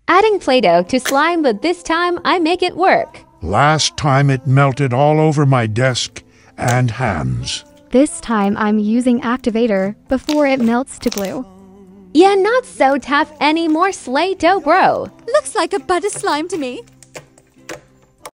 Adding Play-Doh to slime, but this time I make it work. Last time it melted all over my desk and hands. This time I'm using activator before it melts to glue. Yeah, not so tough anymore, Slay Doh Bro. Looks like a butter slime to me.